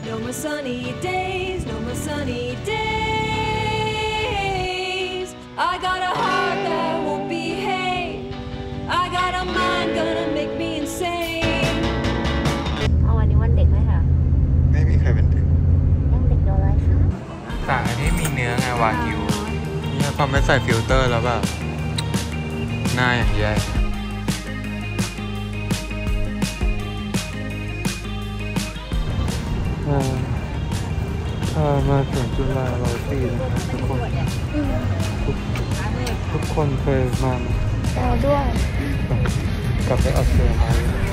No more sunny days, no more sunny days. I got a heart that won't behave. I got a mind gonna make me insane. เอาวันนี้วันเด็กไหมคะไม่มีใครเป็นเด็กยังเด็กอยู่เลยค่ะแต่อันนี้มีเนื้อไงวากิวเนี่ยพอไม่ใส่ฟิลเตอร์แล้วแบบหน้าอย่างแย่มาถึงจุฬา100 ปีนะครับทุกคนเคยมาเราด้วยกลับไปออสเตรเลีย